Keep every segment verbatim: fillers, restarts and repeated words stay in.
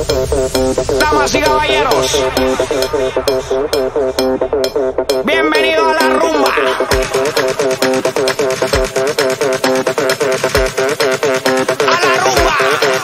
Damas y caballeros, bienvenido a la rumba. A la rumba.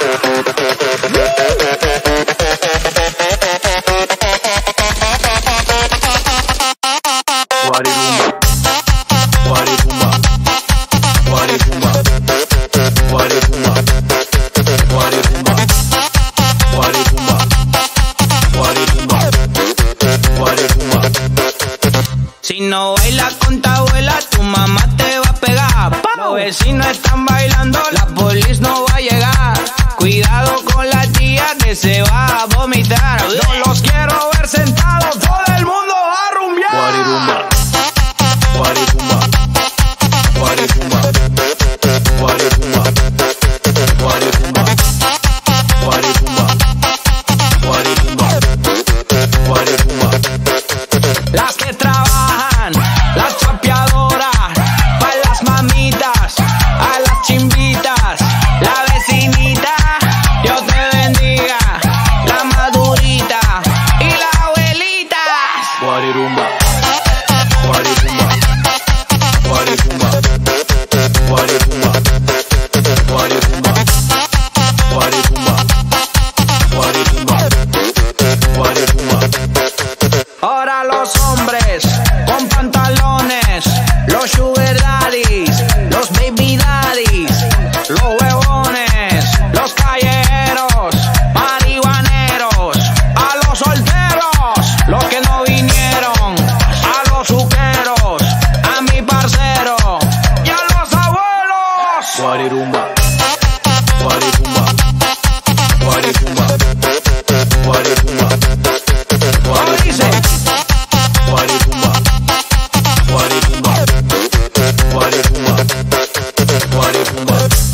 Guarirumba, guarirumba, guarirumba, guarirumba, guarirumba, guarirumba, guarirumba, guarirumba. Si no bailas con tu abuela, tu mamá te va a pegar. Los vecinos están bailando, la polis no va a llegar. Cuidado con la tía que se va a vomitar. No los quiero ver sentados, todo el mundo va a rumbear. Guarirumba, guarirumba, guarirumba, guarirumba, guarirumba, guarirumba, guarirumba, guarirumba. Las que trabajan, las chapeadoras, pa' las mamitas, a las chimbitas, la vecinita, Dios te bendiga, la madurita y la abuelita. Guarirumba, guarirumba, guarirumba, guarirumba, guarirumba, guarirumba, guarirumba, guarirumba. Ahora los hombres con pantalones, los sugar daddies, los baby daddies, los huevones, los callejeros, marihuaneros, a los solteros, los que no vinieron, a los suqueros, a mi parcero y a los abuelos. Guarirumba, guarirumba, guarirumba, guarirumba, ¿Cómo dice? guarirumba, guarirumba, guarirumba, guarirumba.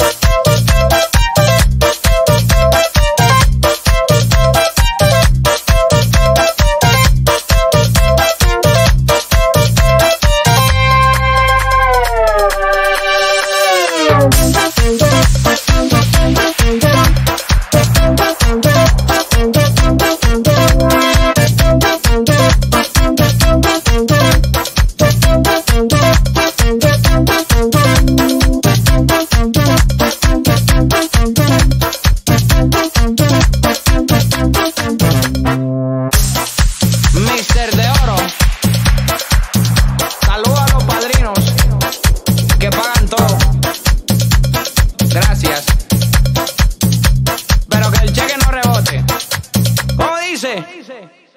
Mister de Oro, saluda a los padrinos que pagan todo. Gracias. Pero que el cheque no rebote. ¿Cómo dice?